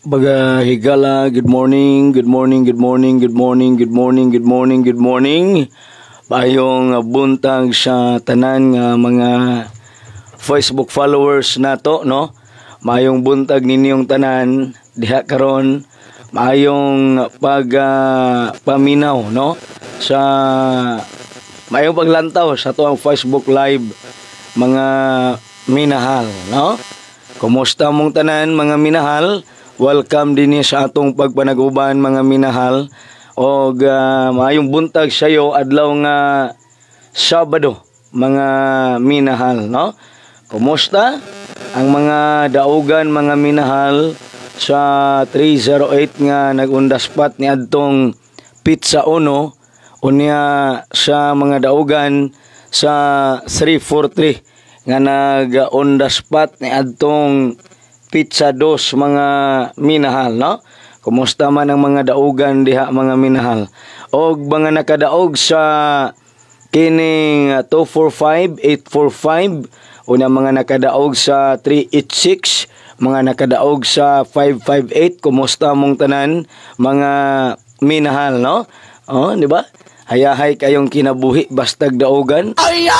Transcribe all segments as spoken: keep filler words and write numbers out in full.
Baga higala, good morning, good morning, good morning, good morning, good morning, good morning, good morning. Bayong uh, buntag sa tanan nga mga Facebook followers nato, no? Mayong buntag ninyong tanan diha karon. Mayong pag uh, paminaw, no? Sa mayong paglantaw sa tuang Facebook live mga minahal, no? Kumusta mong tanan mga minahal? Welcome din sa atong pagpanaguban mga minahal o uh, maayong buntag sayo adlaw nga Sabado mga minahal, no? Kumusta ang mga daugan mga minahal sa three oh eight nga nag-undaspat ni adtong Pizza Uno unya sa mga daugan sa three forty-three nga nag-undaspat ni adtong Pizza Dos mga minahal, no? Kumusta man ang mga daugan diha mga minahal? Og mga nakadaog sa kining two four five, eight four five, una mga nakadaog sa three eight six, mga nakadaog sa five five eight, kumusta mong tanan mga minahal, no? Oh, di ba? Hayahay kayong kinabuhi bastag daugan.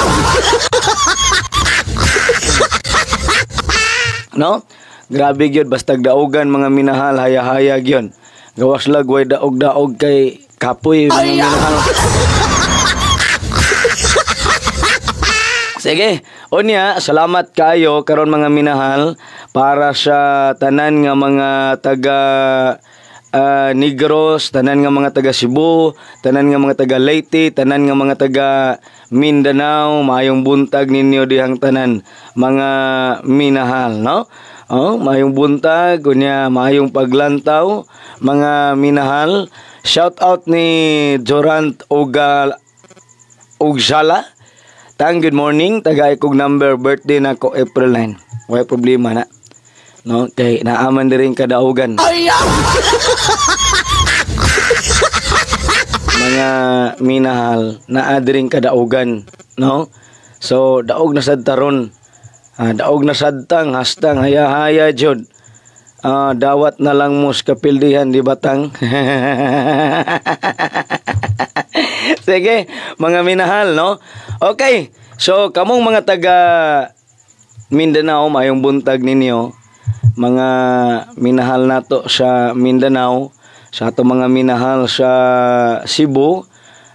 No? Grabe gyud bastag daugan mga minahal, haya-haya gyud. Gawas lag way daog-daog kay kapoy mga minahal. Sige, unya salamat kayo karon mga minahal para sa tanan nga mga taga uh, Negros, tanan nga mga taga Cebu, tanan nga mga taga Leyte, tanan nga mga taga Mindanao, mayong buntag ninyo dihang tanan mga minahal, no? Oh, mayong buntag, kunya mayong paglantaw, mga minahal. Shout out ni Jorant Ogal Ugjala. Tang good morning, taga ikog number birthday nako April nine. Way problema na. No, kay naaman diring kadaugan. Mga minahal, naa diring kadaugan, no? So daog na sad taron. Ah, daog na sadtang hastang haya-haya jud. Ah, dawat na lang mo sa kapildihan di batang. Sige, mga minahal, no? Okay. So kamong mga taga Mindanao, mayong buntag ninyo. Mga minahal nato sa Mindanao, sa ato mga minahal sa Cebu,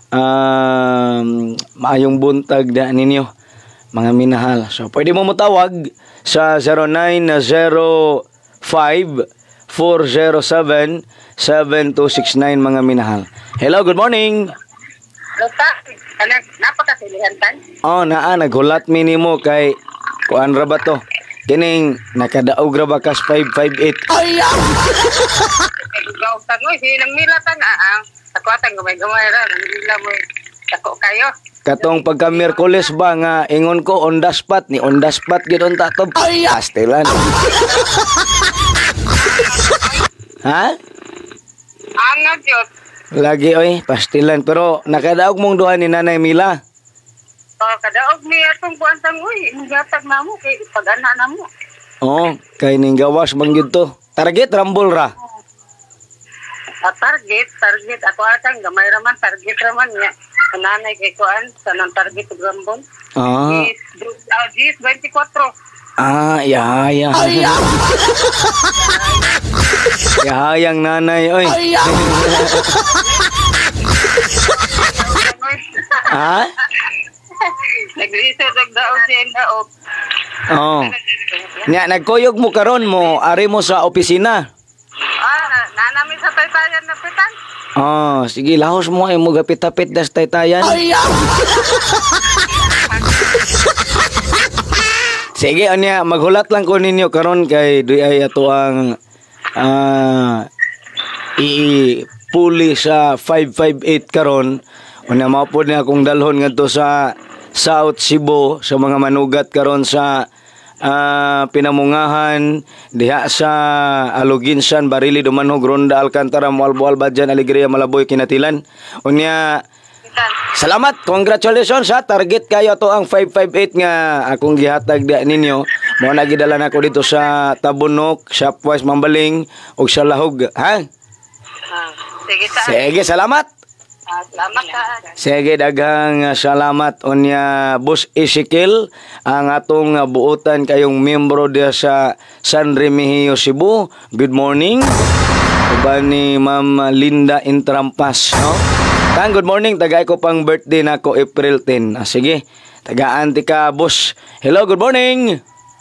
um, mayong buntag da ninyo mga minahal. So, pwede mo matawag sa zero nine zero five, four zero seven, seven two six nine mga minahal. Hello, good morning. Hello, ta. Napakasilihan tan? Oh, naa, naghulat minimo kay kuan ra ba to? Kining nakadaog ra ba kas five five eight? Ay! Gaw tangoy, silang mila tan ah. Takwatan gamay-gamay ra, nila mo tako kayo. Katong pagka Miyerkules ba nga ingon ko on the spot ni on the spot gid on tatob. Pastilan. Ha? Angad yun. Lagi oy, pastilan pero nakadaog mong duha ni Nanay Mila. Oh, kadaog mi atong kuan tangoy, gatag namo kay pag-ana namo. Oh, kay ning gawas man gyud to. Target rambol ra. At target, target ako atang gamay ra man target ra man niya. Nanay kay kuan sa nang target ug rambol. Ah. Is twenty-four. Ah, ya ya. Ya yang nanay oy. Ha? Naglisod og daog din daog. Oh. Nya nagkuyog mo karon mo ari mo sa opisina. Ah, nanami sa taytayan na pitan. Oh, sige lahos mo ay mo gapit-apit das taytayan. Sige anya maghulat lang ko ninyo karon kay duy ay ato ang uh, i-puli sa five five eight karon. Una mao pod ni akong dalhon ngadto sa South Cebu sa mga manugat karon sa uh, Pinamungahan diha sa Aluginsan, Barili, Dumanhog, Ronda, Alcantara, Mualbo, Albadyan, Alegria, Malaboy, Kinatilan. Unya gikan. Salamat, congratulations ha. Target kayo to ang five five eight nga akong gihatag di ninyo. Mo na gidala nako dito sa Tabunok, Shopwise Mambaling ug sa Lahog, ha? Ah, sige ta. Sige, salamat. Ah, salamat ka. Sige, daghang uh, salamat unya Boss Ezekiel, ang atong uh, buotan kayong membro dia sa San Remigio, Cebu. Good morning. Uban ni Ma'am Linda Intrampas, no? Tang good morning, tagay ko pang birthday nako April tenth. Ah, sige. Tagaan ti ka, boss. Hello, good morning.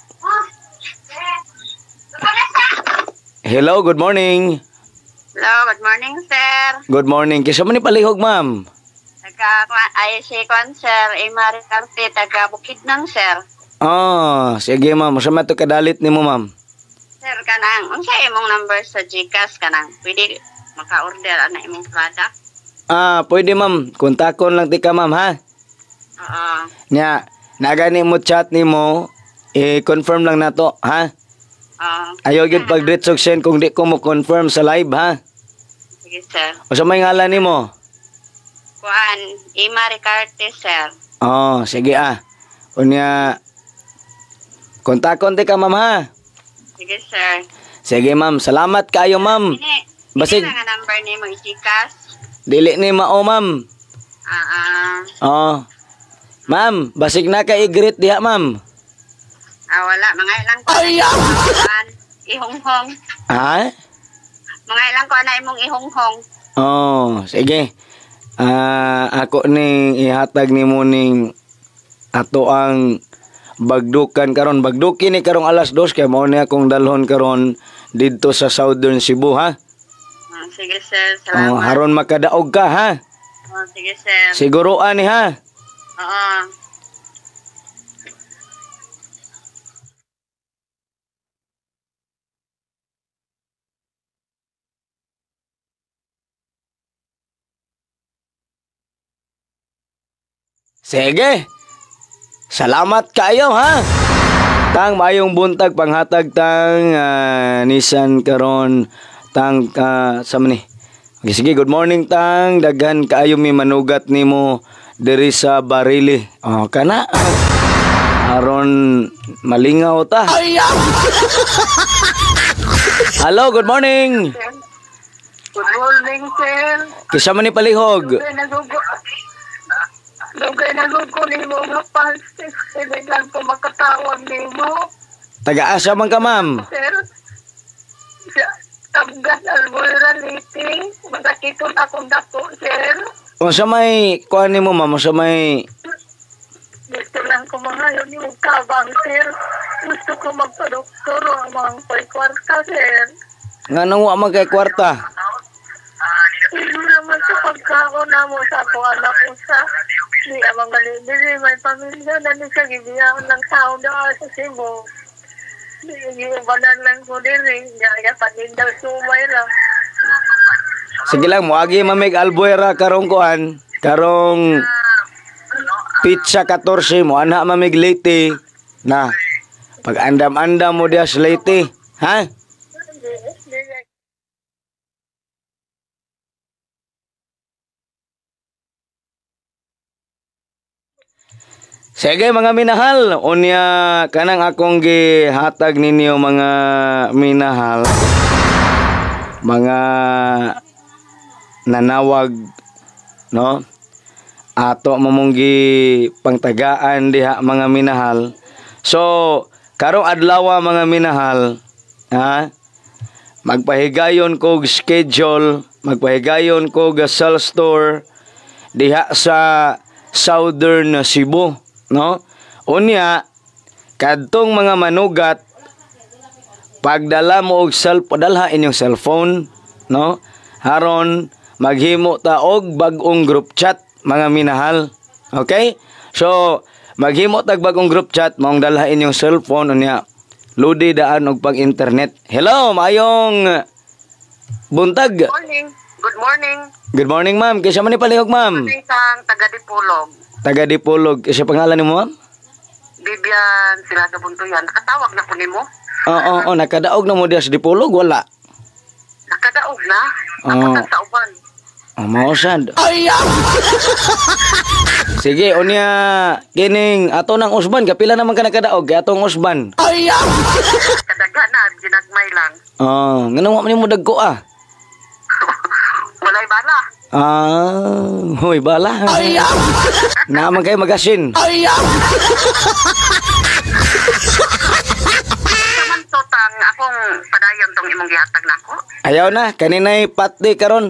Hello, good morning. Hello, good morning, sir. Good morning. Kisa man ni palihog, ma'am? Taga ay si Kwan, sir. Imari Carte, taga Bukidnon, sir. Oh, sige ma'am. Masama to kadalit ni mo, ma'am. Sir, kanang, unsa imong number sa GCash kanang? Pwede maka-order ana imong product? Ah, pwede ma'am. Kontakon lang ti ka, ma'am, ha? Oo. Nya, nagani mo chat ni mo, i-confirm lang na to, ha? Oo. Ayaw gid pag-direct send kung di ko mo confirm sa live, ha? Sige, sir. O sa may ngalan ni mo? Kuan, Imari Carte, sir. Oh, sige ah. Unya, kontakon ti ka, ma'am, ha? Sige, sir. Sige, ma'am. Salamat kayo, ma'am. Ini, Basig. ini nga number ni mo GCash. Dili ni mao, ma'am. Ah, ah. Oh. Ma'am, basig na ka i-greet diha, ma'am. Ah, wala. Mga ilang ko na ihonghong. Ha? Mga ilang ko na imong ihonghong. Oh, sige. Ah, ako ning ihatag nimo ning ato ang bagdukan karon. Bagdukin ni karong alas dos kay mao ni akong dalhon karon didto sa Southern Cebu, ha? Ah, sige, sir. Oh, Salamat. haron makadaog ka, ha? Oh, sige, sir. Siguruan ni, ha? Oo. Sige. Salamat kayo, ha? Tang mayong buntag panghatag tang ah, Nissan karon tang uh, sa man ni. Okay, sige, good morning tang daghan kaayo mi manugat nimo diri sa Barili. Oh, kana. Aron malingaw ta. Hello, good morning. Good morning, sir. Kisa man ni palihog. Dugay nagugo. Dugay nagugo ni mo nga palsik. Hindi lang ko makatawag ni mo. Taga-asa man ka, ma'am? Sir, sa Tabgas Albuera Liting, masakitun akong dako, sir. O sa may kuan nimo, ma'am, o sa may Gusto lang ko mga yun yung kabang, sir. Gusto ko magpa-doktor o mga kwarta, sir. nganong wa man kay kwarta? Hindi naman sa pagkaon na mo sa ako anak ko sa di amang galibili. May pamilya na ni sa gibiyahan ng tao na sa Cebu. Iubanan lang ko din eh. Kaya panindaw sumay lang. Sige lang, muagi mamig albuera karong kuan, karong pizza fourteen mo ana mamig late na. Pag andam-andam mo dia sa late, ha? Hindi, hindi. Sige mga minahal, unya kanang akong gihatag ninyo mga minahal. Mga nanawag, no? Ato mamunggi pangtagaan diha mga minahal. So, karong adlaw mga minahal, ha? Magpahigayon ko schedule, magpahigayon ko ga cell store diha sa Southern Cebu, no? Unya kadtong mga manugat pagdala mo og cell padalha inyong cellphone, no? Haron maghimo ta og bag-ong group chat mga minahal. Okay? So maghimo tag bag-ong group chat maong dalha inyong cellphone unya ludi daan og pag-internet. Hello, mayong buntag. Good morning. Good morning. Good morning, ma'am. Kisa man ni palihog, ma'am? Isang taga-Dipulog. Taga Dipolog. Kisa pangalan ni mo, ma'am? Bibian sila sa buntuyan. Nakatawag na ko ni mo. Oo, oo, oo. Nakadaog na mo diya sa Dipolog, wala. Nakadaog na. Oo. Ako sa uban. Ah, mao sad. Sige, unya kining ato nang usban kapila naman ka nakadaog kay atong usban. Kadaghan na, ginagmay lang. Ah, ngano man mo dagko ah. Walay bala. Ah, hoy bala. Naman kay magasin. Naman to tang akong padayon tong imong gihatag nako. Ayaw na, kaninay pati karon.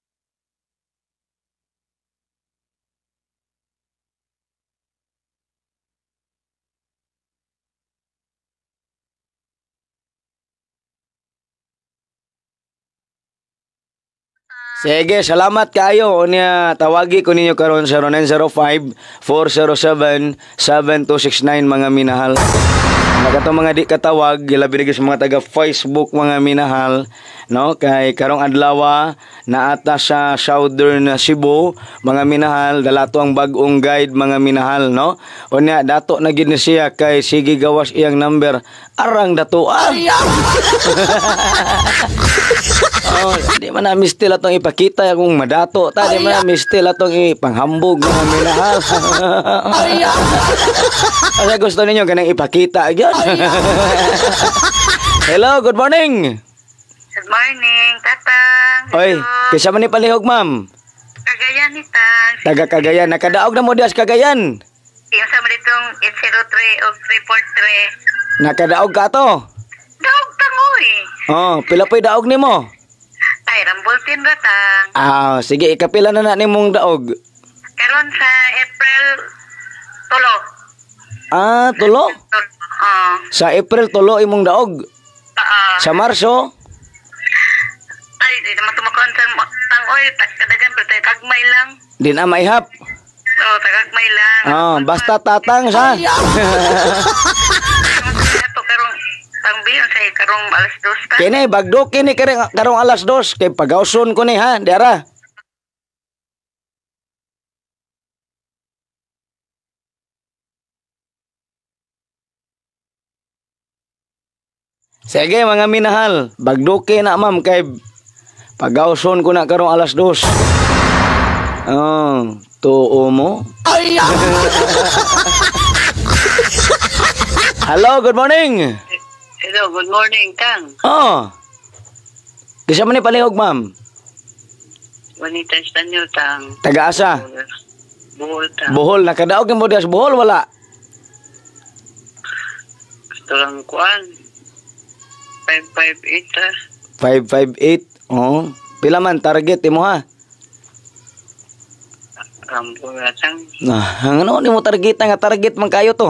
Sige, salamat kayo. Unya tawagi ko ninyo karon sa zero nine zero five, four zero seven, seven two six nine mga minahal. Nagato mga di katawag, labi na sa mga taga Facebook mga minahal, no? Kay karong adlaw na ata sa Southern Cebu, mga minahal, dalato ang bag-ong guide mga minahal, no? Unya dato na gid ni siya kay sige gawas iyang number. Arang dato ah. Oh, di man na mistil atong ipakita kung madato ta, di man na mistil atong ipanghambog mga minahal. Asa gusto ninyo ganang ipakita gyud. Hello, good morning. Good morning, tatang. Oy, kisa man ni palihog ma'am? Cagayan ni tang. Taga Cagayan, nakadaog na mo dias Cagayan. Yung sa ditong eight zero three o three four three. Nakadaog ka to? Daog tangoy. Oh, pila po'y daog nimo? Ay, rambultin ba tang? Ah, sige, ikapila na na nimong daog. Karon sa April tulo. Ah, tulo? Oo. Sa April tulo imong daog. Oo. Sa Marso? Ay, di naman tumakon sa tangoy. Kadagan pero tayo kagmay lang. Di na maihap. Oo, tagagmay lang. Ah, basta tatang sa. Ito karong pangbiyon sa karong alas dos ta. Kini bagdo kini karong karong alas dos kay pagawson ko ni ha, dera. Sige mga minahal, bagduke na ma'am kay pagawson ko na karong alas dos. Oh, tuo mo. Hello, good morning. Hello, good morning, Kang. Oh. Kisa man ni palihog ma'am? Wanita Estanyo, Tang. Taga-asa? Buhol, Tang. Bohol, nakadaog mo dias Bohol wala? Gusto lang kuan. five five eight, ah. five five eight. Oh. Pila man target mo ha? Rambo na, Tang. Nah, ano ni mo target nga target man kayo to?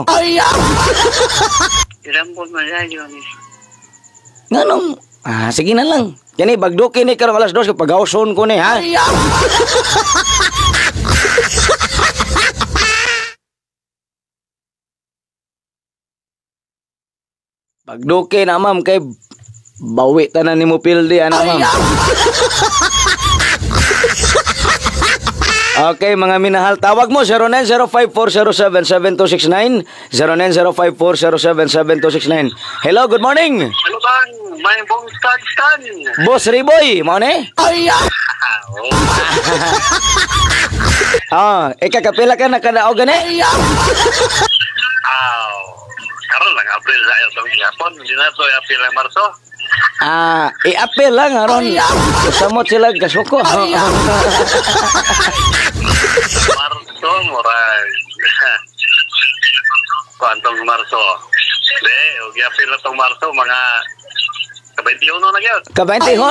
Rambo malayo ni. Nganong? Ah, sige na lang. Kani bagduki ni karong alas dos kay pagawson ko ni ha. Bagduki na ma'am kay bawi tanan nimo pildi ana ma'am. Okay, mga minahal, tawag mo zero nine zero five four zero seven seven two six nine, zero nine zero five four zero seven seven two six nine. Hello, good morning. Hello, Tang. May bong stan stan. Boss Riboy, mo ni? Ah, ikakapila ka na kadaog gani? Aw. Karon lang April sa iyo tong gihapon, hindi na to April lang Marso. Ah, i-apel lang aron. Usamot sila gasuko. Marso, moral. Kuantong Marso. De, og gihapon na tong Marso mga kabentiuno na gyud. Kabaintihon.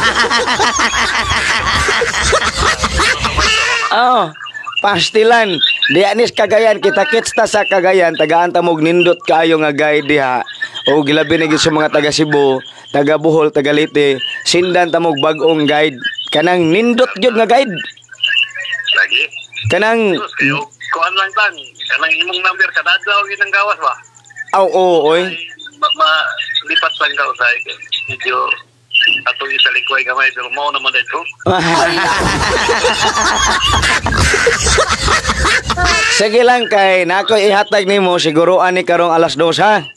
Oh, pastilan. Dianis Cagayan, kita kits ta sa Cagayan, tagaan ta mog nindot kayo nga guide diha. O gilabi na gid sa mga taga Cebu, taga Bohol, taga Leyte, sindan ta mog bag-ong guide. Kanang nindot gyud nga guide. Lagi. Kanang Kuan lang Tang. Kanang imong number kada adlaw ginang gawas ba? aw oo oy. Ma, ma lipat lang ka usay. Medyo atong isalikoy gamay pero mao naman dito. Sige lang kay nako ihatag nimo siguruan ni karong alas dos ha.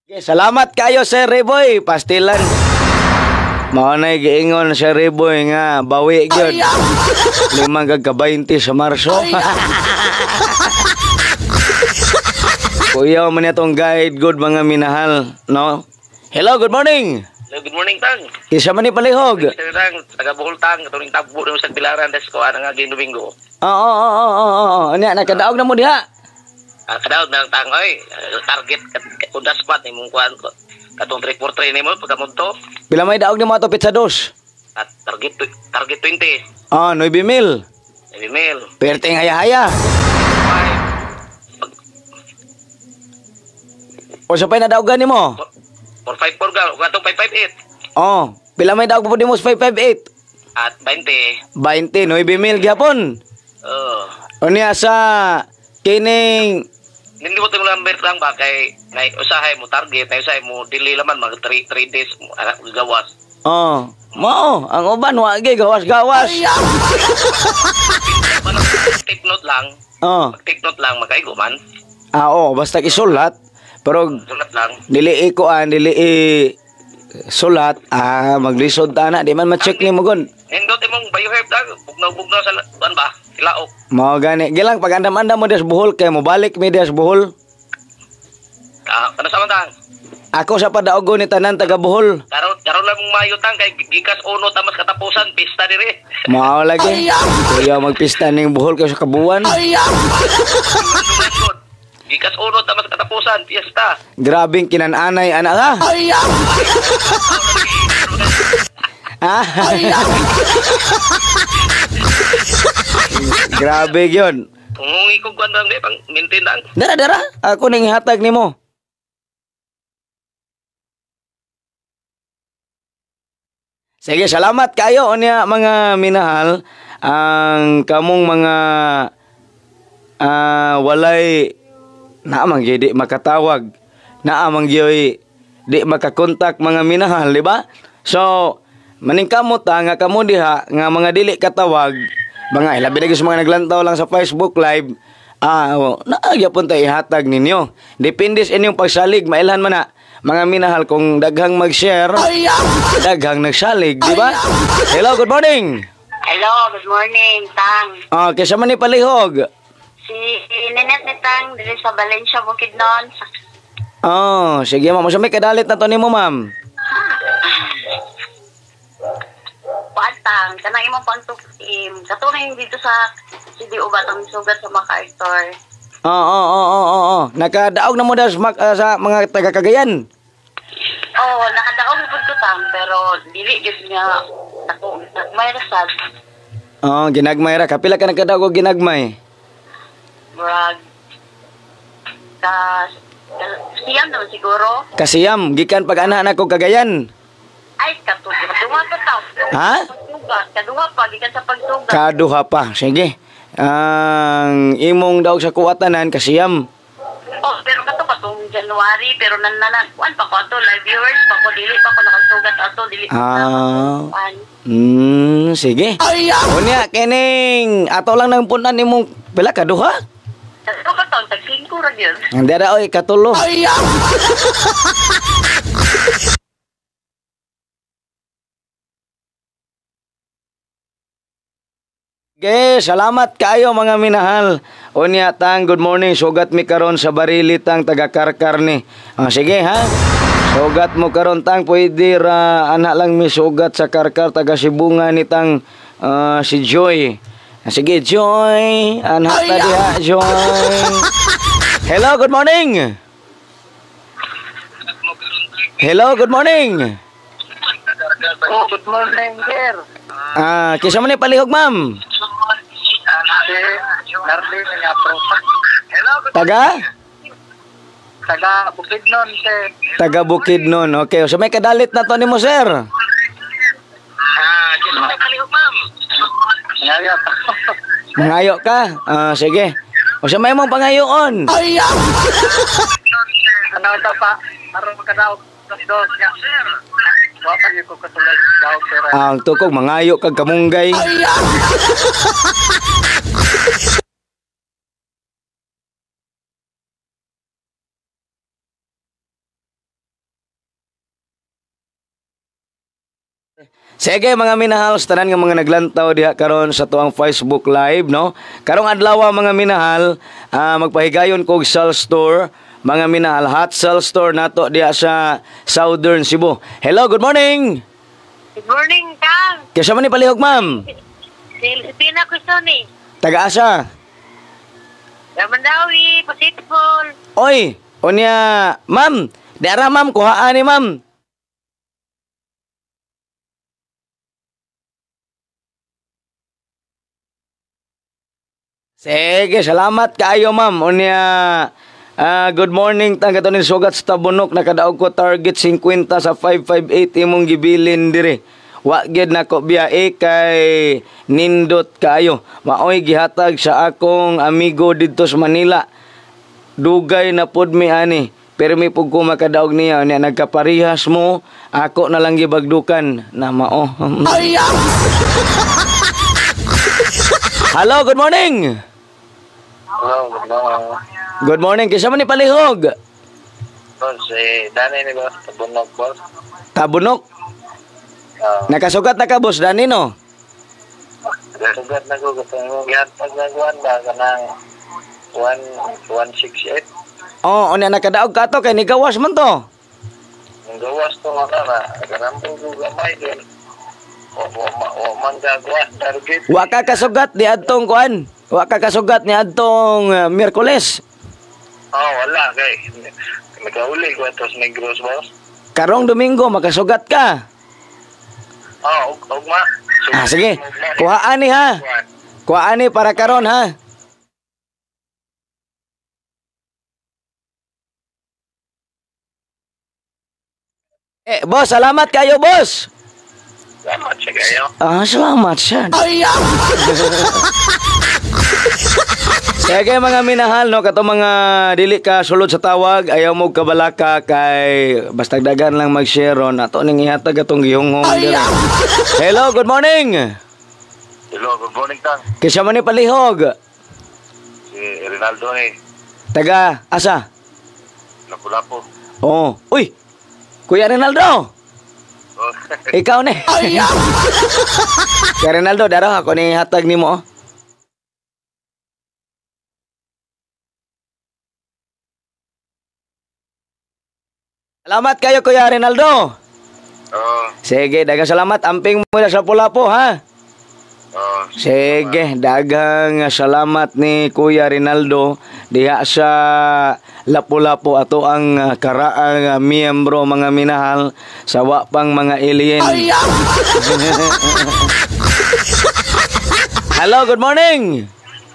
Okay, salamat kayo Sir Reboy, pastilan. Mao na giingon Sir Reboy nga bawi gyud. Limang kag ka-twenty sa Marso. Kuya man itong guide good mga minahal, no? Hello, good morning. Hello, good morning, Tang. Kisa man ni palihog. Mister Tang, taga Bohol, Tang. Katuling tabo rin sa Pilaran, des ko, ano nga, Domingo. Oo, oo, oo, oo, oo. Ano yan, nakadaog na mo diha? Ah, kadaog na ng Tang, oy. Target, kunda spot, ni mong kuhan ko. Katong three four three ni mo, pagkamunto. Pila may daog ni mo ato pizza dos? At target, target twenty. Ah, nine mil. Heavy mail. Perting haya-haya. Five. O sa pay na daogan ni mo? four five four ga, katong five five eight. Oh, pila may daog po di mo sa five five eight? At twenty. twenty, nine mil gyapon. Oo. O niya sa kining Hindi mo tayong number lang ba kay na usahay mo target, na usahay mo dili laman mag three days mo anak gawas. oh, mao, ang uban wa gyud gawas-gawas. Take note lang. Oh. Take note lang makaigo man. Ah, oh, basta isulat. Pero Sulat lang. dili ko an dili i sulat ah maglisod ta na di man ma-check ni mo gon. Indot imong bioherb dag bugnaw-bugnaw sa ban ba? Tilaok. Mao gani gilang pag andam-andam mo des Bohol kay mo balik mi des Bohol. Ah, ano sa man Ako sa padaogon ni tanan taga Bohol. Karon karon lang mong mayo tang kay gikas uno tamas katapusan pista diri. Mao lagi. Kuya magpista ning Bohol kay sa kabuan. Gikas uno tamas katapusan pista. Grabing kinananay anak ha. Ah. Grabe yun. Kung ikaw kuan lang di pang maintain lang. Dara dara, ako ning hatag nimo. Sige, salamat kayo unya mga minahal ang kamong mga ah walay naamang di makatawag, naamang di di makakontak mga minahal, di ba? So, maningkamot ta nga kamo diha nga mga dili katawag, mga ilabi na sa mga naglantaw lang sa Facebook Live, ah, oh, naagyapon ta ihatag ninyo. Depende sa inyong pagsalig, mailhan man na. Mga minahal kung daghang mag-share, daghang nagsalig, di ba? Hello, good morning. Hello, good morning, Tang. Ah, kaysa man ni palihog. Si Ninette ni Tang, dili sa Valencia, Bukidnon. Oh, sige ma'am. Sa may kadalit na to nimo, ma'am. Tang, kanang imong pantukim. Katunay dito sa C D O Batang Sugat sa MacArthur. Oo, oo, oo, oo, oo. Nakadaog na mo daw sa, mag- ah, sa mga taga-Cagayan. Oo, oh, nakadaog po ko, Tang, pero dili gid nga ako may rasad. Oo, ginagmay ra. Kapila ka nagkadaog o ginagmay? Brag. Ka, ka siyam naman siguro. Kasiyam, gikan pag anak ko Cagayan. Ay, katuloy. Kadunga pa, Tang. Ha? Pagsugat. Kadunga pa, gikan sa pagsugat. Kaduha pa. Sige. Ang imong daog sa kuwatanan, kasiyam. Oh, pero kato katong January, pero nananan, kuan pa ko ato, live viewers pa ko, dili pa ko nakasugat ato, dili pa Ah. kuan. Hmm, sige. Unya, kining, ato lang nang punan imong pila kaduha? Kato ka taon, tag-singko ra yun. Ang dara, oy, katulo. Okay, salamat kayo mga minahal. Unya tang, good morning. Sugat mi karon sa barili tang taga-karkar ni. Ah, sige ha. Sugat mo karon tang, pwede ra anak lang mi sugat sa karkar taga Sibunga ni tang ah, si Joy. Ah, sige Joy, anak ta diha Joy. Hello, good morning. Hello, good morning. Oh, good morning, sir. Ah, kisa man ni palihog ma'am? Si Narlene nga prosa. Hello, Taga? taga Bukidnon, sir. Taga Bukidnon. Okay, so may kadalit na to nimo sir. Ah, kisa may palihog, ma'am. Ngayat. Mangayo ka? Ah, sige. O sa may mong pangayoon. Ano ito pa? Aron makadaog dos dos nga. Wa pa gyud ko katulad daog, sir. Ang tukog mangayo kag kamunggay. Sige mga minahal, sa tanan nga mga naglantaw diha karon sa tuang Facebook Live, no? Karong adlaw mga minahal, ah, magpahigayon kog Cell Store, mga minahal, hot Cell Store nato diha sa Southern Cebu. Hello, good morning. Good morning, Kang. Kaya man ni palihog, ma'am. Si Pina Kusoni. Taga-asa? Ramandawi, Pasipol. Oy, onya, ma'am. Dara ma'am, kuhaan ni ma'am. Sige, salamat kaayo ma'am. Unya, ah, good morning. Tang kato ni sugat sa tabunok. Nakadaog ko target fifty sa five five eight imong gibilin dire. Wa gyud nako biya e kay nindot kaayo. Maoy gihatag sa akong amigo didto sa Manila. Dugay na pud mi ani. Pero mi pug ko makadaog niya niya nagkaparihas mo. Ako na lang gibagdukan na mao. Hello, good morning. Hello, good morning. Good morning. Kisa man ni palihog? Boss, eh, Danny ni boss, tabunok boss. Tabunok. Ah, Nakasugat na ka, boss Dani, no? sugat na ko katong imong gihatag na kuan ba kanang one one six eight. Oo, oh, nakadaog ka to, kay nigawas man to. Ang gawas to nga na, kanang ko gamay din. O o o man ka kuan target. Wa ka kasugat ni adtong kuan. Wa ka kasugat ni adtong uh, Miyerkules. Oh, wala kay. Nagkauli ko atos Negros boss. Karong Domingo makasugat ka. Oh, ug ugma. Ah, sige. Kuhaan ni ha. Kuhaan ni para karon ha. Eh, boss, salamat kayo, boss. Salamat siya kayo. Ah, salamat siya. Sige mga minahal, no, kato mga dili ka sulod sa tawag, ayaw mo kabalaka kay basta dagan lang mag-share ron ato ning ihatag atong gihungong dire. Hello, good morning. Hello, good morning tang. Kisa man ni palihog. Si Rinaldo ni Taga asa? Lapu-Lapu. Oh, uy. Kuya Rinaldo. Oh, Ikaw ni. Kuya Rinaldo, daro ako ni hatag nimo. Oh. Salamat kayo, Kuya Rinaldo. oh, Sige, dagang salamat. Amping mo na sa Lapu-Lapu, ha? oh. Sige, dagang salamat ni Kuya Rinaldo diha sa Lapu-Lapu ato ang uh, karaang uh, miyembro mga minahal sa wa pang mga alien. Hello, good morning.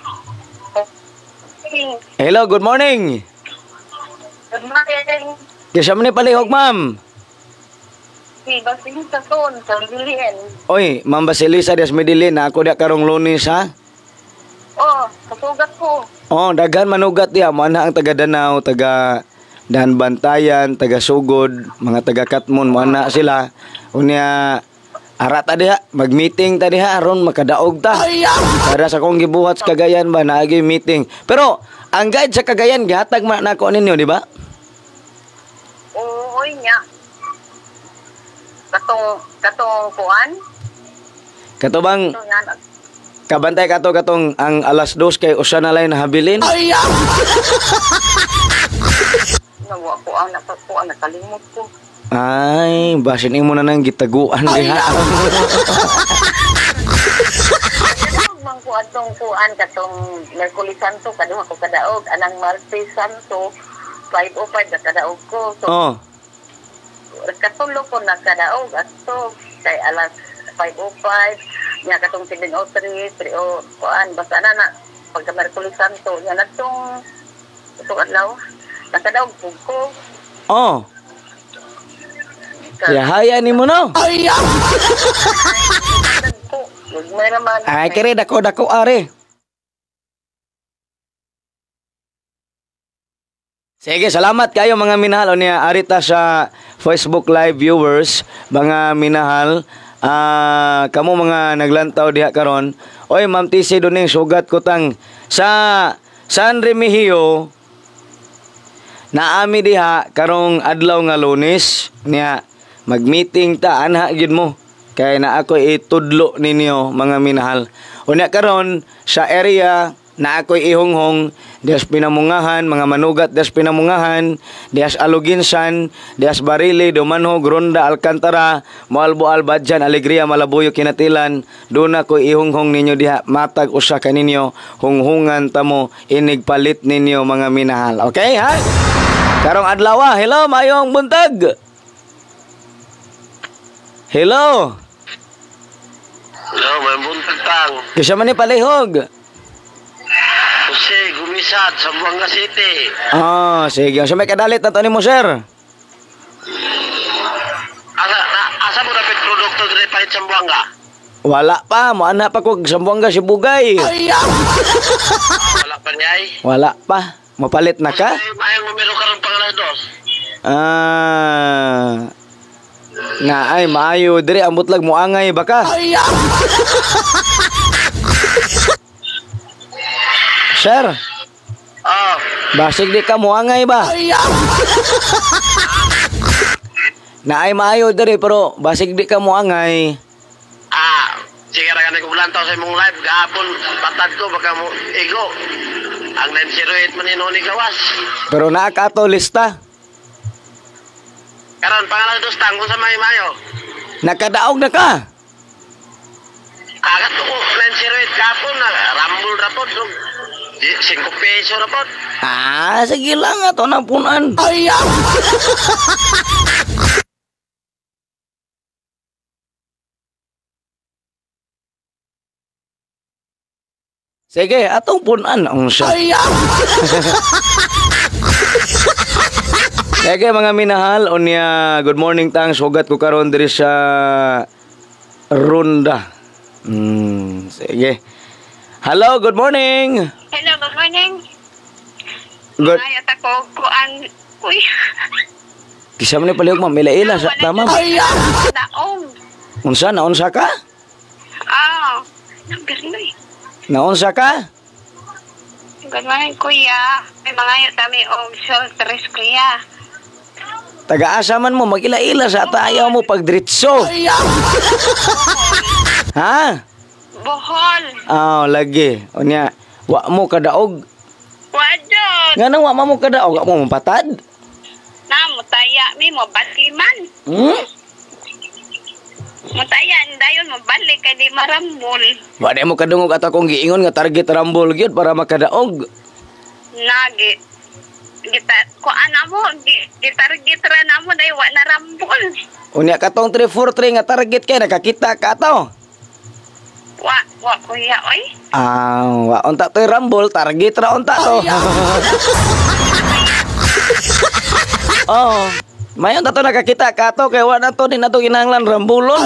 Hello, good morning. Good morning. Kisa man ni palihog, ma'am. Si Basing Sason, sa Bilien. Oy, Ma'am Basilisa des Medellin, ako dia karong Lunes, ha? Oh, kasugat ko. Oh, daghan manugat diha, mo ana ang taga Danau, taga Danbantayan, taga Sugod, mga taga Katmon, mo ana sila. Unya ara ta diha, mag-meeting ta diha aron makadaog ta. Para sa kong gibuhat sa Cagayan ba naagi meeting. Pero ang guide sa Cagayan gihatag man nako ninyo, di ba? Oo, niya. Katong, katong kuan. Katubang Ito nga, kabantay kato katong ang alas dos kay usa na lay nahabilin. nawa ko ang napakuan, nakalimot ko. Ay, basin mo na nang gitaguan diha. Kadaog man ko atong kuan, katong Merkulis Santo, kaduha ko kadaog. Anang Martes Santo, five oh five na kadaog ko. So, Oh. katulo ko na kadaog. Ato, kay alas five oh five, niya katong seven oh three, three oh, kuan, basta na na, pagka Merkulis Santo, niya na itong, itong adlaw, nakadaog po ko. Oh. Yahaya ni mo no. May naman. Ay, kere dako dako are. Sige, salamat kayo mga minahal o niya arita sa Facebook Live viewers, mga minahal. Ah, kamo mga naglantaw diha karon. Oy, Ma'am T C doning sugat ko tang sa San Remigio naami diha karong adlaw nga Lunes niya mag-meeting ta anha gyud mo Kaya na ako itudlo ninyo mga minahal. Unya karon sa area na ako'y ihonghong, dias pinamungahan, mga manugat dias pinamungahan, dias aluginsan, dias barili, dumanhog, ronda, alcantara, moalbo albadjan, alegria, malabuyo, kinatilan, doon ako ihonghong ninyo diha, matag usa ka ninyo, hunghungan tamo, inigpalit ninyo mga minahal. Okay ha? Karong adlaw, hello, mayong buntag. Hello. Hello, may buntag tang. Kasi man ni palihog. Jose, gumisat sa Buanga City. Ah, sige. So may kadalit na to ni mo, sir. Asa, na, asa mo dapat produkto dito palit sa Buanga? Wala pa. Moana pa ko sa Buanga si Bugay. Wala pa niya ay. Wala pa. Mapalit na ka? Jose, mayang numero ka rin pangalas dos. Ah. Nga ay, maayo. Diri, ambot lag mo angay baka. Sir, Oh, basig di ka mo angay ba? Naay maayo diri pero basig di ka mo angay. ah, sige ra ka nagkulantaw sa imong live. Gahapon, patad ko, baka mo igo. Ang nine zero eight man yun ni gawas. Pero naa ka to lista. Karon, pangalas dos tang, kung sa may mayo. Nakadaog na ka. Agat ko, nine zero eight gahapon, na rambol rapot. So, five peso rapot. Ah, sige lang ato na punan. Sige, atong punan ang siya. Sige mga minahal, unya good morning tang sugat ko karon diri sa Ronda. Hmm, sige. Hello, good morning. Hello, good morning. Good. Ayat ako, kuan, uy. Kisa man ni palihog ma'am, ila-ila sa tama. Daong. Unsa na unsa ka? Ah, nagbirinay. Naunsa ka? Good morning, kuya. May mga ayat kami og shelters, kuya. Taga-asa man mo, mag-ila-ila sa atayaw mo pag diretso. Ha? Bohol. Ah, lagi. Unya, wa mo kadaog. Wadon. Nga nang wa mo kadaog, wa mo mapatad. Na, mutaya mi mo batiman. Hmm? Mutaya, dayon mo balik kay di marambol. Wa di mo kadungog ato kong giingon nga target rambol gyud para makadaog. Nagi. Kita, ko ana mo, gitarget ra na mo, dayo wa na rambol. Unya katong three four three nga target kay nakakita ka to. Wa, wa, kuya, oy. Ah, wa unta toy rambol, target ra unta to. Oh, mayon ta to nakakita ka to kay wa na to din ato kinahanglan rambulon.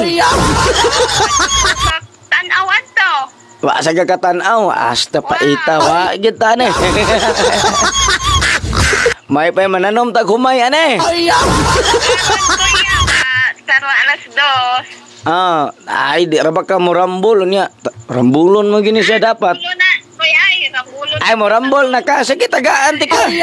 Tanawan to. Wa sa kakatanaw, hasta paita wa gyud ta ni. May pa mananom tag humay ane. Meron, kuya, ba, saro alas dos. Ah, ay di ra ba ka mo rambol niya. Rambulon mo gini siya dapat. Ulo na, kuya, ay, rambulo na. Ay mo rambol na ka, sige tagaan ti ka.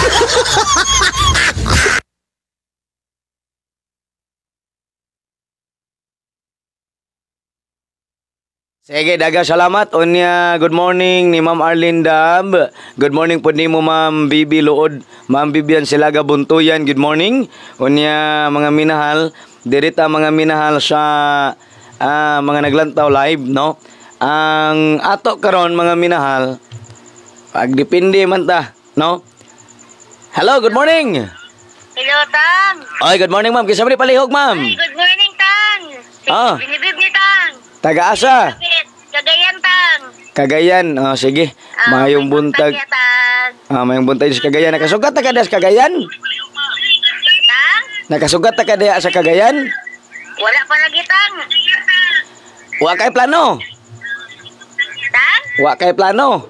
Sige, daga salamat. Unya, good morning ni Ma'am Arlene Dab. Good morning po ni mo Ma'am Bibi Luod. Ma'am Bibian Silaga Buntuyan. Good morning. Unya, mga minahal. Dirita mga minahal sa ah, mga naglantaw live, no? Ang ato karon mga minahal, pagdepende man ta, no? Hello, good morning. Hello, Tang. Ay, good morning ma'am. Kisa man ni palihog, ma'am. Ay, good morning, Tang. Ah. Binibib ni Tang. Taga-asa. Kagayan, Tang. Cagayan. Oh, sige. Ah, Mayong may buntag. buntag ya, Tang. Ah, mayong buntag sa Cagayan. Nakasugat ta ka diya sa Cagayan? Tang? Nakasugat ta ka diya sa Cagayan? Wala pa lagi, Tang. Wa kay plano. Tang? Wa kay plano.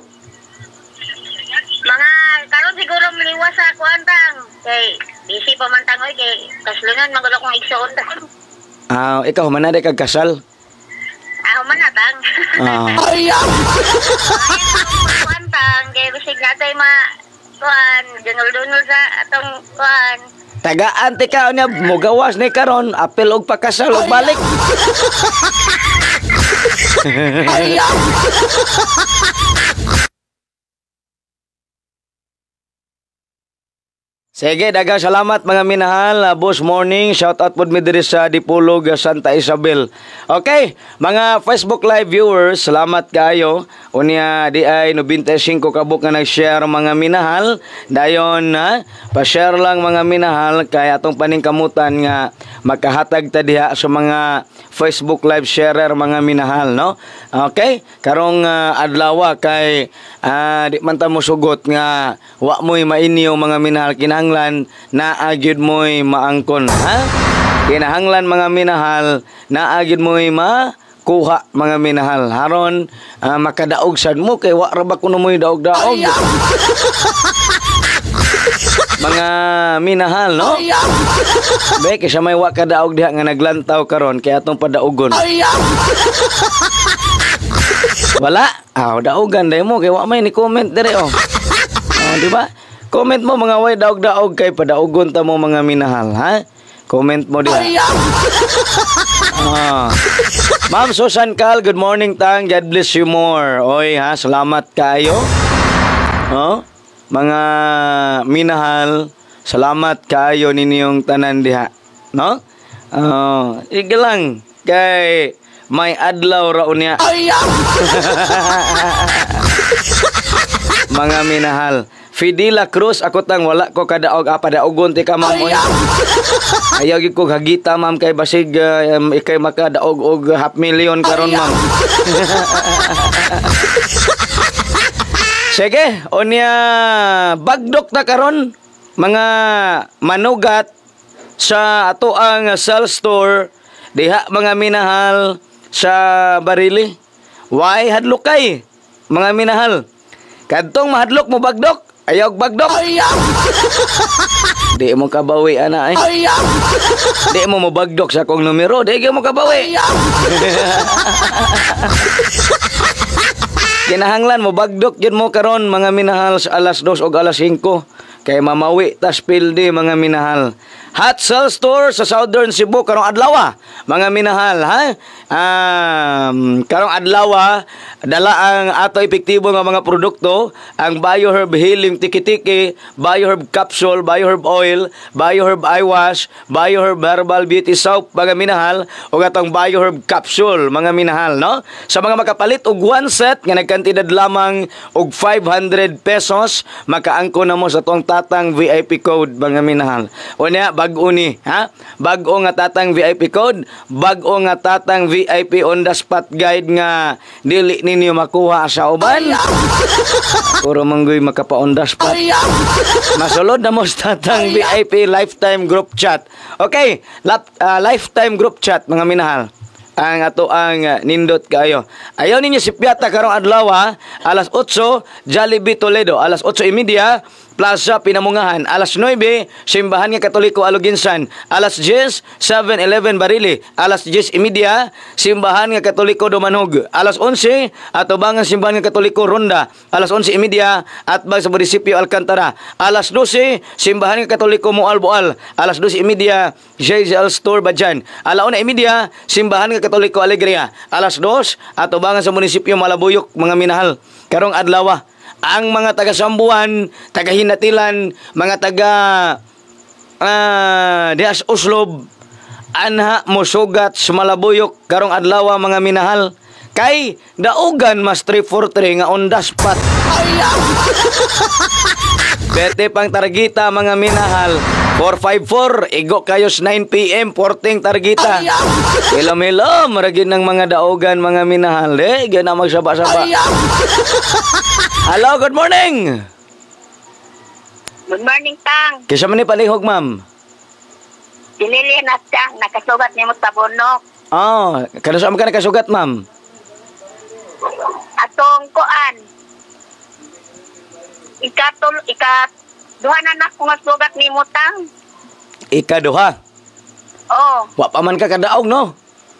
Mga, karon siguro maliwas sa kuan, Tang. Kay, busy pa man, Tang, oy. Kay, kaslunan, magulo kong igsoon, Tang. Ah, ikaw man na kag kasal. Ah, man na, Tang. Ah. Ay, kuan, Tang. Kay, bisig natay ma, kuan, dunol-dunol sa atong kuan. Tagaan ti ka niya mugawas ni karon apil og pakasal og balik. Sige, dagang salamat mga minahal. Uh, boss morning, shout out po mi diri sa Dipolog, Santa Isabel. Okay, mga Facebook Live viewers, salamat kayo. Unya di ay ninety-five kabuk nga nag-share mga minahal. Dayon na, pa-share lang mga minahal kay atong paningkamutan nga makahatag ta diha sa mga Facebook Live sharer mga minahal, no? Okay, karong uh, adlaw kay uh, di man ta mo sugot nga wa mo'y mainyo mga minahal kinahanglan na agyud mo'y maangkon, ha? Kinahanglan mga minahal na agyud mo'y ma kuha mga minahal haron uh, makadaog sad mo kay wa ra ba kuno mo'y daog-daog. Mga minahal, no? Be kay may wa kadaog diha nga naglantaw karon kay atong padaogon. Wala. Ah, daogan day mo kay wa may ni comment dire oh. Oh, di ba? Comment mo mga way daog-daog kay padaogon ta mo mga minahal, ha? Comment mo diha. Ah. Ma'am Susan Cal, good morning tang. God bless you more. Oy ha, salamat kayo. Oh, mga minahal, salamat kayo ninyong tanan diha, no? Oh, ige lang kay may adlaw ra unya. Mga minahal, Fidila Cruz, ako tang wala ko kadaog apa daogon ti ka ma'am. Ayaw gid ko hagita ma'am kay basig uh, um, ikay makadaog og half million karon ma'am. Sige, onya bagdok ta karon mga manugat sa ato ang cell store diha mga minahal sa Barili. Why hadlok kay mga minahal? Kadtong mahadlok mo bagdok, ayaw bagdok. Di mo kabawi ana ay. Di mo mo bagdok sa kong numero, di mo kabawi. Kinahanglan mo bagdok yun mo karon mga minahal sa alas dos o alas singko kay mamawi tas pilde mga minahal. Hot Cell Store sa Southern Cebu karong adlaw mga minahal, ha? Um, karong adlaw dala ang ato epektibo nga mga produkto, ang BioHerb Healing Tiki-Tiki, BioHerb Capsule, BioHerb Oil, BioHerb Eye Wash, BioHerb Herbal Beauty Soap mga minahal, ug atong BioHerb Capsule mga minahal, no? Sa mga makapalit og one set nga nagkantidad lamang og five hundred pesos, makaangko na mo sa tuang tatang V I P code mga minahal. Unya bag-o ni, ha? Bag-o nga tatang V I P code, bag-o nga tatang V I P on the spot guide nga dili ninyo makuha sa uban. Puro manggoy makapa on the spot. Masulod na mo sa tatang V I P lifetime group chat. Okay, lap, uh, lifetime group chat mga minahal. Ang ato ang uh, nindot kayo. Ayaw ninyo si Piata karong adlaw alas otso Jollibee Toledo, alas otso y media Plaza Pinamungahan, alas nueve Simbahan nga Katoliko Aluginsan, alas diyes seven eleven Barili, alas diyes y media Simbahan nga Katoliko Dumanog, alas onse Atubangan Simbahan nga Katoliko Ronda, alas onse y media Atbag sa munisipyo Alcantara, alas dose Simbahan nga Katoliko Mualboal, alas dose y media J Z L Store Badjan, alauna y media Simbahan nga Katoliko Alegria, alas dos Atubangan sa munisipyo Malabuyok mga minahal. Karong adlaw ang mga taga-Sambuan, taga-Hinatilan, mga taga uh, Dias Uslob, anha mo sugat sa Malabuyok karong adlaw mga minahal. Kay daogan mas three four three nga on the spot. Bete pang targeta mga minahal. four five four, igo kayos nine p m porting targeta. Milo-milo, maragin ng mga daogan mga minahal. Eh, gana magsaba-saba. Hello, good morning. Good morning, Tang. Kisa man ni palihog, ma'am? Dilili na, Tang. Nakasugat niyo mo sa bunok. Oh, kanusam ka nakasugat, ma'am? Atong kuan. Ikatul, ikat, duha na na kung sugat ni mo, Tang. Ikaduha? Oo. Wa pa man ka kadaog, no?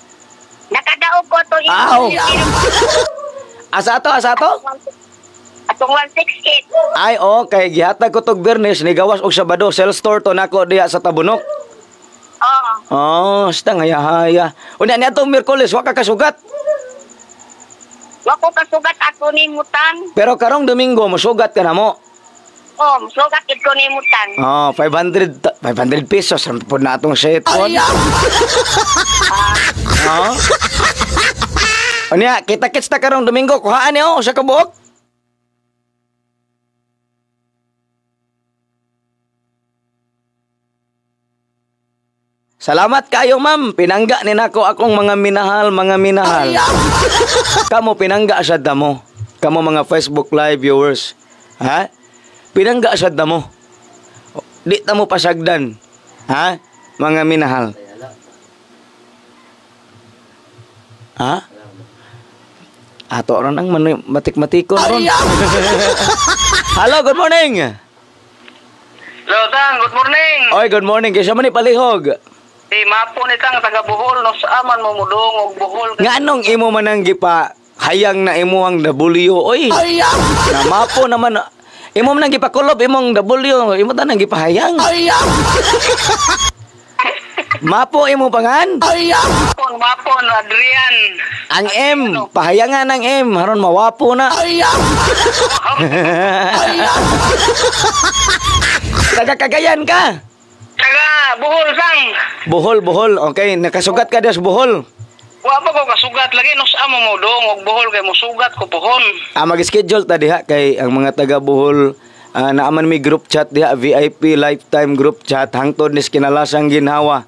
Nakadaog ko to. Aw! Asa to, asa to? At Atong one sixty. Ay, okay. Gihatag ko tog Bernes, ni gawas og Sabado. Cell store to nako diha sa Tabunok. Oo. Oh, sta ngaya-haya. Unya ni atong Miyerkules, wa ka kasugat. Wa ko kasugat ako ni mutan. Pero karong Domingo, mosugat ka na mo. Oh, sugat gid ko ni mutan. Oh, five hundred, five hundred pesos. Ang po na atong set. Oh. Unya, kita-kits ta karong Domingo. Kuhaan niyo sa kabuok. Salamat kayo, ma'am. Pinangga ni nako akong mga minahal, mga minahal. Kamo pinangga sa damo. Kamo mga Facebook Live viewers. Ha? Pinangga sa damo. Di ta mo pasagdan. Ha? Mga minahal. Ha? Ato ron ang manu- matik-matikon ron. Hello, good morning. Hello, Tang. Good morning. Oy, good morning. Kaya man ni palihog. Di mapo ni Tang taga Bohol no sa aman mo mudong og Bohol. Nganong imo man ang gipa hayang na imo ang W, oy. Na mapo naman. Imo man ang gipakulob imong W, imo ta nang gipahayang. Mapo imo pangan? Mapon, mapon, Adrian. Ang M, pahayangan ang M, haron mawapo na. Taga Cagayan ka? Taga Bohol, Tang. Bohol, Bohol. Okay, nakasugat ka des Bohol. Wa pa ko kasugat lagi no sa amo mo dong og Bohol kay mosugat ko pohon. Ah, mag-schedule ta diha kay ang mga taga Bohol uh, naaman may group chat diha, V I P lifetime group chat hangtod nis kinalasang ginhawa.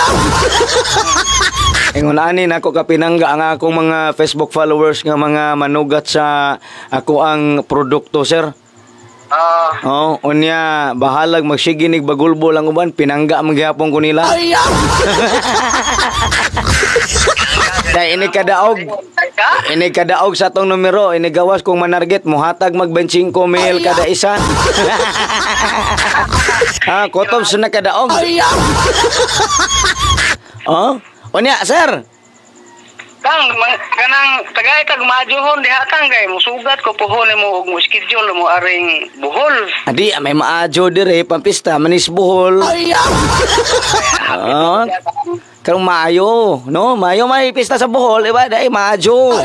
Ingon ani nako kapinangga ang akong mga Facebook followers nga mga manugat sa ako ang produkto, sir. Ah, Oh, unya bahalag magsige nig bagulbo lang uban pinangga man gyapon ko nila. Kay ini kadaog. Ini kadaog sa tong numero, ini gawas kong manarget muhatag mag twenty-five mil kada isa. Ah, kotob sa na kadaog. Oh, unya sir. Tang ma- kanang tagay tag maajuhon diha Tang kay mosugat ko pohon mo og mo schedule mo aring Bohol. Adi may maajo dire pampista manis Bohol. Ah, karong Mayo, no? Mayo may pista sa Bohol, iba dai maajo.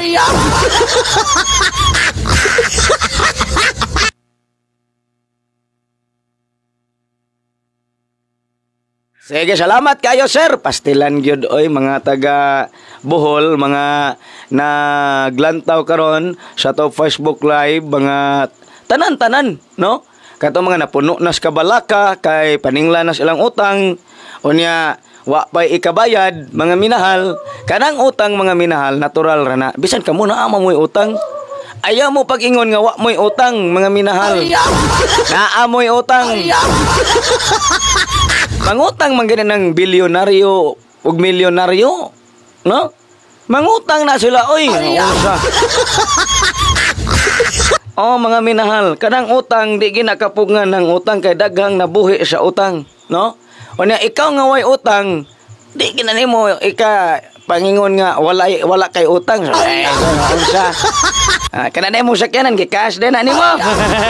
Sige, salamat kayo, sir. Pastilan gyud oy mga taga Bohol, mga naglantaw karon sa to Facebook Live, mga tanan-tanan, no? Kato mga napuno nas kabalaka kay paningla nas ilang utang. Unya wa pay ikabayad, mga minahal. Kanang utang mga minahal, natural ra na. Bisan kamo na ama mo'y utang. Ayaw mo pag-ingon nga wa mo'y utang, mga minahal. Naamoy utang. Mangutang man ganyan ng bilyonaryo ug milyonaryo, no? Mangutang na sila, oy. Unsa? Oh, mga minahal, kanang utang di ginakapugngan ng utang kay daghang nabuhi sa utang, no? Unya ikaw nga way utang, di ginanimo ika pangingon nga wala wala kay utang. So, eh, unsa? Ah, kanang mo sakyanan gi cash din ani mo.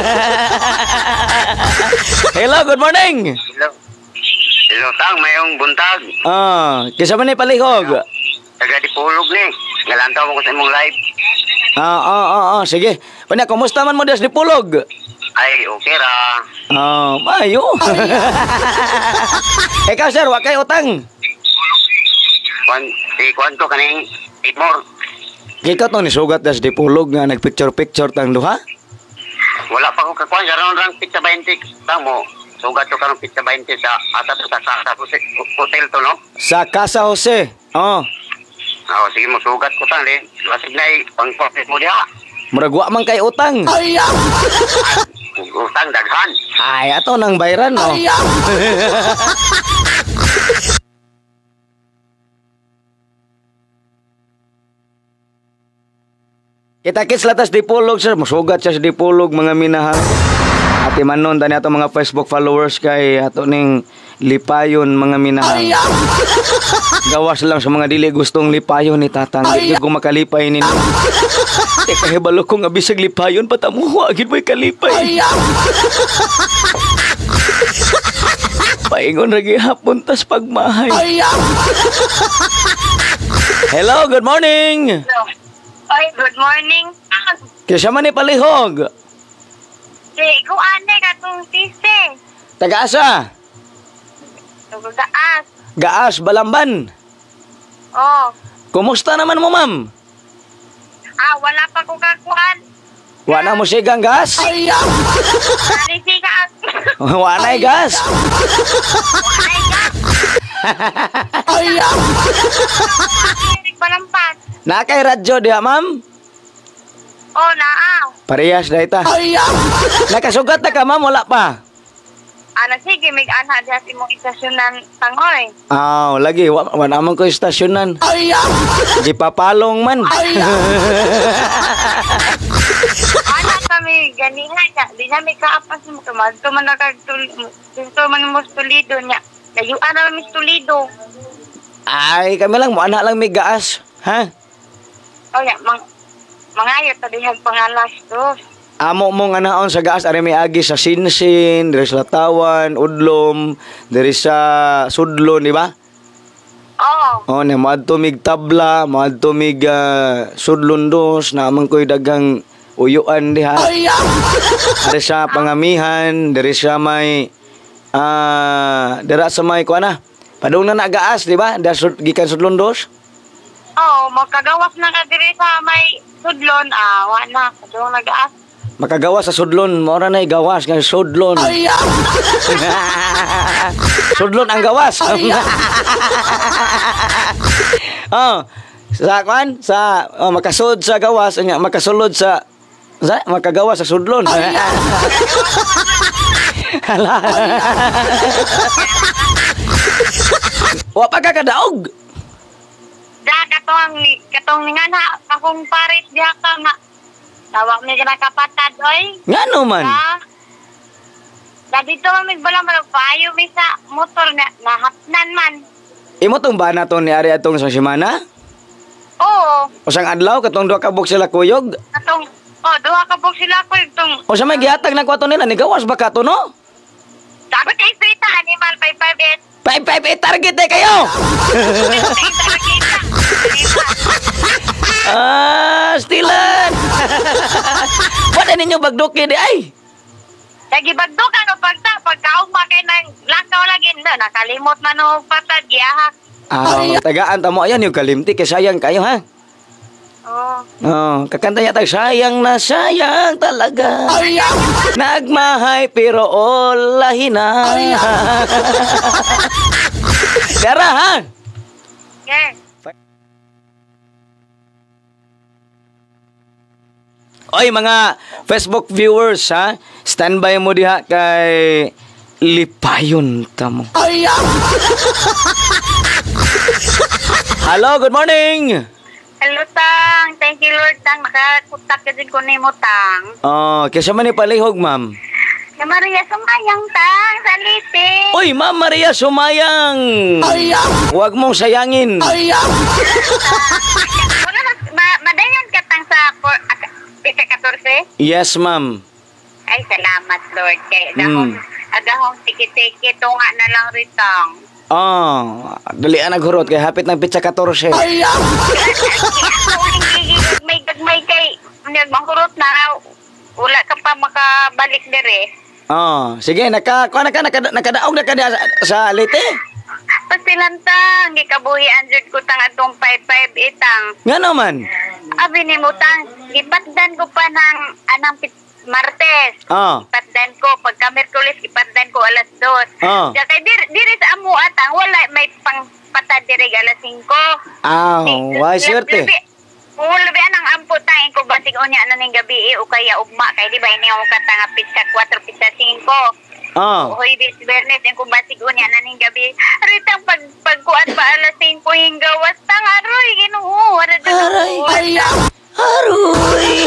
Hello, good morning. Hello. Hello Tang, mayong buntag. Ah, kisa man ni palihog. Taga Dipolog ni. Galantaw mo ko sa imong live. Ah, ah, ah, ah, sige. Panya, kumusta man mo des Dipolog? Ay, okay ra. Ah, mayo. Ikaw sir, wa kay utang. Kwan, si kwanto kaning Timor. Ikaw to ni sugat des Dipolog nga nagpicture-picture tang duha? Wala pa ko kakwan, karon rang pizza twenty Tang mo. Sugat to karon pizza twenty sa ata to sa sa hotel to no. Sa Casa Jose. Oh. Oh, sige mo sugat ko Tang din. Lasig na pang profit mo diha. Murag wa man kay utang. Utang daghan. Ay, ato nang bayran no. Kita kits latas Dipolog sir, musugat siya sa Dipolog mga minahal. Ati manon tani ato mga Facebook followers kay ato ning lipayon mga minahal. Gawas lang sa mga dili gustong lipayon ni tatang. Di ko makalipay ninyo. Kaya kahibalo ko nga bisag lipayon, patamuha, agad mo'y kalipay. Paingon lagi hapon, tas pagmahay. Hello, good morning. Ay, good morning. Kaya siya man ni palihog. Di, ikaw ane katong tise. Taga-asa? Tugaas. Gaas, Balamban. Oh. Kumusta naman mo, ma'am? Ah, wala pa ko kakuan. Wala mo sigang gas? Ari siya. Wala gas? Palampas. Nakay radyo diha, ma'am? Oh, naa. Parehas na ita. Nakasugat na ka, ma'am? Wala pa? Ano, sige, may anha diha si mong istasyonan tangoy. Ah, lagi. Wa, wa naman ko istasyonan. Di papalong man. Ano kami, ganihan ka. Di na may kaapas mo ka. Masto man nakagtulido. Gusto man mo tulido niya. Layuan na may tulido. Ay, kami lang. Mo anak lang may gaas. Ha? O ya, mang, mangayot na dihag pangalas dos. Amo mong anaon sa gaas, ari may agi sa Sinsin, diri sa Latawan, Udlom, diri sa Sudlon, di ba? Oo. Oh, ne moadto mig tabla, moadto mig uh, Sudlon dos, naman ko'y dagang uyuan diha. Diri sa Pangamihan, diri sa may ah, uh, dira sa may kuana. Padung na nagaas, di ba? Da sud gikan Sudlon dos. Oo, makagawas na ka diri sa may sudlon. Ah, wala. Kadong nag-aas. Makagawas sa Sudlon, mora na gawas nga Sudlon. Sudlon ang gawas. Oh, sa kwan sa oh, makasud sa gawas, nya makasulod sa sa makagawas sa Sudlon. Hala. Wa pa ka kadaog. Da katong ni katong ni nga na akong pares diha ka nga. Tawag mi kana kapatad oy. Ngano man? Ha? Da dito man mig balang balang payo mi sa motor na nahapnan man. Imo tong bana to ni ari atong sa semana? Oo. Usang adlaw katong duha ka buk sila kuyog. Katong oh, duha ka buk sila ko itong. O sa may gihatag na kwato nila ni gawas ba ka to no? Sabi kay Sita animal five five eight. five five eight target eh kayo. Ah, stilan. Wala ninyo bagduki di ay. Lagi bagdukan o pagta pagkauma kay nang lakaw lagi na nakalimot man o patad giyahak. Ah, tagaan tamo ayan yung kalimti kay sayang kayo ha. Oh. Oh, kakanta niya tayo, sayang na sayang talaga. Nagmahay pero olahin na. Dara ha. Yes. Oy mga Facebook viewers ha, standby mo diha kay lipayon tamo. Hello, good morning. Hello, Tang. Thank you, Lord, Tang. Nakakutak ka din ko ni mo, Tang. Oh, kaysa man ni palihog, ma'am. Si Maria Sumayang, Tang. Salite. Uy, Ma'am Maria Sumayang. Huwag mong sayangin. Wala na, ma madayon ka, Tang, sa pika katorse? Yes, ma'am. Ay, salamat, Lord. Kaya Mm. dahong, agahong tiki-tiki, tunga na lang rin, Tang. Oh, dalian naghurot kay hapit ng pitsa katorse. May gagmay kay nagmangkurot na wala ka pa makabalik dire. Oh, sige, naka kuha na ka naka, nakadaog na ka diha sa, sa Leyte. Pasilantang gikabuhi anjud ko tang atong five five itang. Ngano man? Abi ni mo tang ipatdan ko pa ng anang pit Martes. Oh. Ipatdan ko pagka Miyerkules ipatdan ko alas dos. Oh. Ya kay dir diri sa amo atang wala may pang patad dire alas singko. Aw, why swerte? Wala ba nang ampo tang ko basig unya na ning gabi o kaya ugma kay di ba ini ang katanga pizza four pizza five. Oh. Hoy bis Bernes ang kumbasig unya na ning gabi. Aritang pag pagkuan pa alas five hinggawas tang aroy Ginoo wala Aray. dito. Aroy.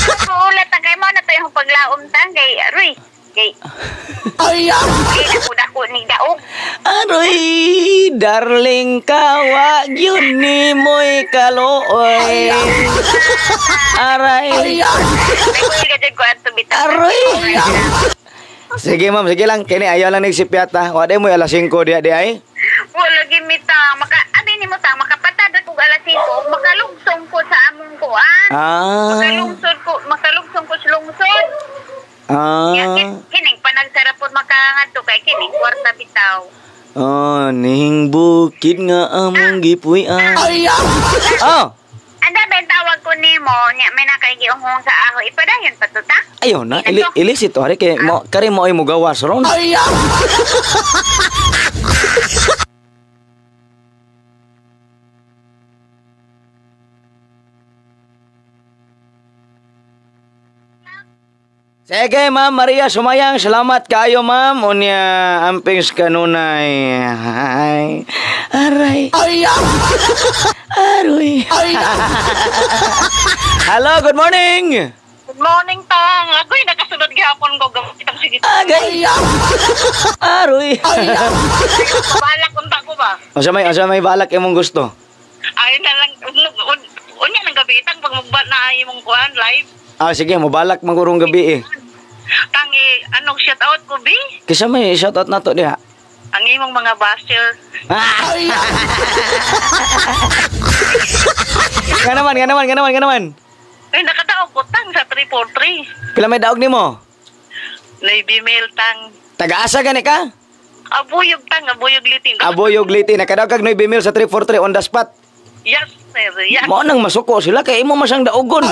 Ulat ang kay mo na to yung paglaom tang kay aroy. Kay ay ako po ni daog. Aroy, darling kawa, yun ni mo'y kalooy. Aray. Nagkuhi ka dyan ko ato bitaw. Aroy. Sige ma'am, sige lang. Kini ayaw lang nagsipyata. Wala mo alas singko diya di ay. Wala gimita. Maka, abi ni mo ta, makapatad ko alas singko, makalungsong ko sa among kuan. Ah. Makalungsod ko, makalungsong ko sa lungsod. Ah. Yan, kining panagsarapon makangadto kay kining kwarta bitaw. Oh, ning bukid nga among gipuy-an. Oh. Anda ben tawag ko nimo, nya may nakaigiunghong sa aho. Ipadayon pa to ta? Ayaw na, ili ilis ito. Hari kay mo kari mo ay mugawas ron. Sige, Ma'am Maria Sumayang, salamat kayo, Ma'am. Unya ampings kanunay. Ay. Aray. Aroy. Hello, good morning. Good morning, Tang. Agoy, nakasunod gihapon ko gamit ang sige. Agay. Aroy. Balak unta ko ba? Asa may asa may balak imong gusto? Ay na lang un- un- unya nang gabitang pag magba na imong kuan live. Ah, sige, mabalak magurong gabi eh. Tang eh, anong shout out ko bi? Kisa may shoutout nato diha. Ang imong mga basher. Nga naman, nga naman, nga naman, nga naman. Ay nakadaog ko tang sa three four three. Pila may daog nimo? Navy mail tang. Taga-asa gani ka? Abuyog tang, abuyog liting. Aboyog Liti, nakadaog kag Noy Bimil sa three four three on the spot. Yes, sir. Yes. Mo nang masuko sila kay imo masang daogon.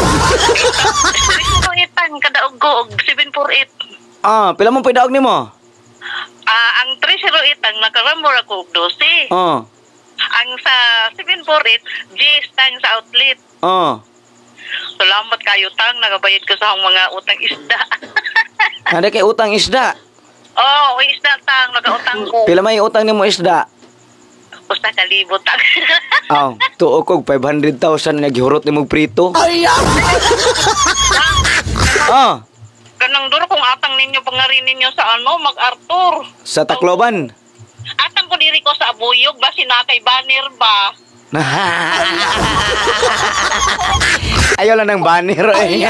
Itang kadaog ko og seven four eight. Ah, pila mo pay daog nimo? Ah, ang three zero eight ang nakaramor ako og twelve. Oh. Ang sa seven four eight, G tang sa outlet. Oh. Salamat kayo tang nagabayad ko sa akong mga utang isda. Ada kay utang isda. Oh, isda tang nagautang ko. Pila may utang nimo isda? Usa ka libo tang. Aw, tuo kog five hundred thousand na gihurot nimo prito. Oh, Kanang duro kung atang ninyo pangarin ninyo sa ano, mag-Arthur. sa Tacloban. Atang ko diri ko sa Abuyog ba sinatay banner ba? Ayaw lang ng banner eh.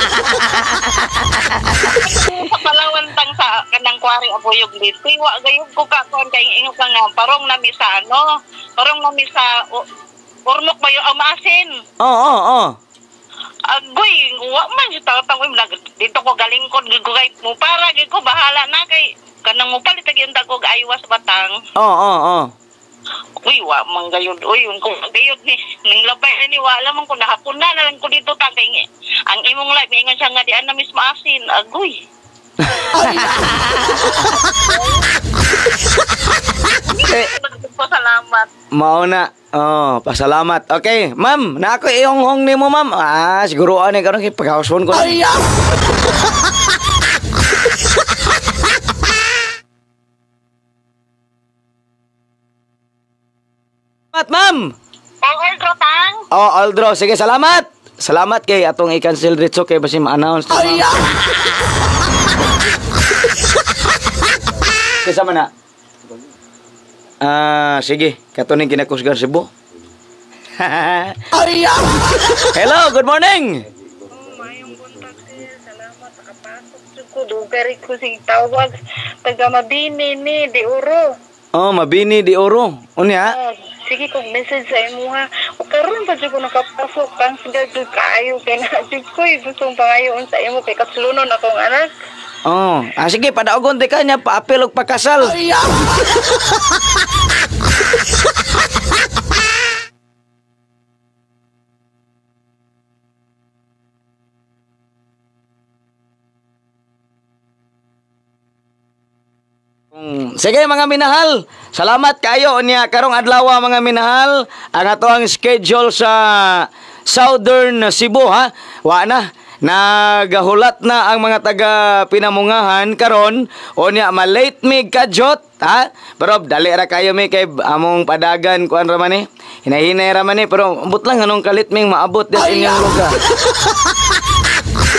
Sa Palawan tang sa kanang kwari Abuyog dito. Wa gayud ko ka kon kay ingo ka nga parong nami sa ano, parong nami sa uh, Ormok ba yung amasin? Oo, oo, oo. Agoy, wa man si tatang ko dito ko galing ko gugay mo para gid ko bahala na kay kanang mo palit gyud ko aywas batang. Oo, oo, oo. Uy, wa man gayud. Uy, kung gayud ni ning labay ni wala man ko nakapuna na lang ko dito ta kay ang imong live ingon siya nga di ana mismo asin. Agoy. Eh, Salamat. mauna. Oh, pasalamat. Okay, ma'am, na ako iyong nimo, ma'am. Ah, siguro ani karon kay pagkauson ko. Salamat, ma'am. Oh, Aldro tang. Oh, Aldro, sige, salamat. Salamat kay atong i-cancel dito kay basi ma-announce. Kisa man na. Ah, sige. Katuning kinakusgan Cebu. Hello, good morning. Mayong buntag sir, salamat nakapasok ko dugari ko sing tawag taga Mabini ni di Uro. Oh, Mabini di Oro. Unya? Ah, sige kog message sa imo ha. O karon pa jud ko nakapasok kang sige jud kaayo kay na jud ko gustong pangayoon sa imo kay katsulunon akong anak. Oh, ah, sige, padaogon di ka niya, paapil og pakasal. Mm, sige mga minahal, salamat kayo niya karong adlaw mga minahal. Ang ato ang schedule sa Southern Cebu ha. Wa na nagahulat na ang mga taga Pinamungahan karon o niya malate mig kadyot ha. Pero dali ra kayo mi kay among padagan kuan ra man ni. Hinahinay ra man ni pero ambot lang anong kalit ming maabot din inyong lugar.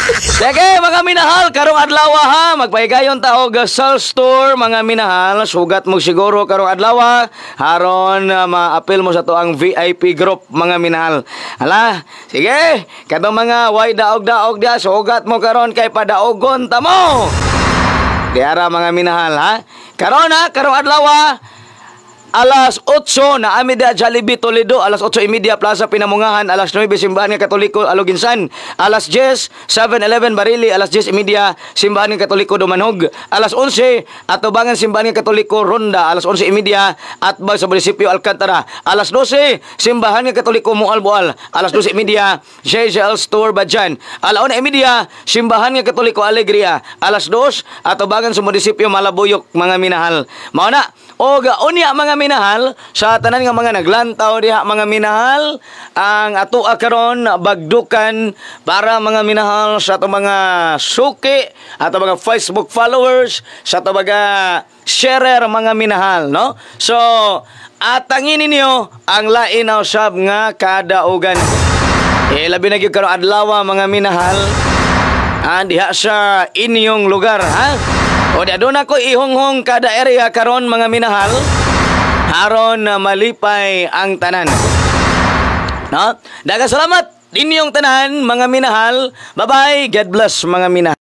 Sige mga minahal, karong adlaw ha, magpahigayon ta og Sal Store mga minahal, sugat mo siguro karong adlaw haron uh, ma-appeal mo sa to ang V I P group mga minahal. Hala, sige, kadtong mga way daog-daog dia, sugat mo karon kay padaogon ta mo. Diara mga minahal ha. Karon ha, karong adlaw alas otso na ami da Jollibee Toledo, alas otso y media Plaza Pinamungahan, alas nuwebe Simbahan nga Katoliko Aluginsan, alas diyes seven eleven Barili, alas diyes y media Simbahan nga Katoliko Dumanog, alas onse Atubangan Simbahan nga Katoliko Ronda, alas onse y media Atbag sa munisipyo Alcantara, alas dose Simbahan nga Katoliko Mualboal, alas dose y media J J L Store Badjan, alauna y media Simbahan nga Katoliko Alegria, alas dos Atubangan sa munisipyo Malabuyok mga minahal. Mao na og unya mga minahal sa tanan nga mga naglantaw diha mga minahal, ang ato karon bagdukan para mga minahal sa ato mga suki, ato mga Facebook followers, sa ato mga sharer mga minahal, no? So atangin ninyo ang lainaw sab nga kadaugan. Eh labi na gyud karon adlaw mga minahal, ah, diha sa inyong lugar ha. O di aduna ko ihonghong kada area karon mga minahal, haron na malipay ang tanan. No? Daghang salamat inyong tanan mga minahal. Bye-bye. God bless mga minahal.